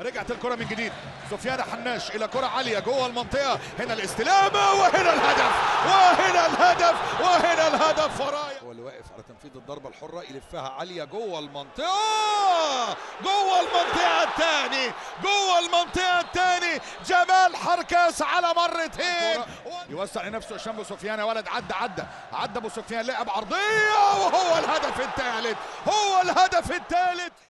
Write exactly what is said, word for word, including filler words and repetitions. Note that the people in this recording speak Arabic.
رجعت الكرة من جديد. سفيان حناش الى كرة عالية جوه المنطقة. هنا الاستلامة وهنا الهدف وهنا الهدف وهنا الهدف. فرايا هو اللي واقف على تنفيذ الضربة الحرة، يلفها عالية جوه المنطقة، جوه المنطقة الثاني، جوه المنطقة الثاني. جمال حركاس على مرتين يوسع لنفسه هشام ابو سفيان. يا ولد عدى عدى عدى ابو سفيان، لعب عرضية وهو الهدف الثالث، هو الهدف الثالث.